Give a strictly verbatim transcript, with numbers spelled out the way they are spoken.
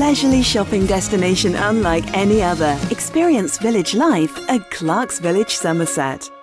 leisurely shopping destination unlike any other. Experience village life at Clarks Village, Somerset.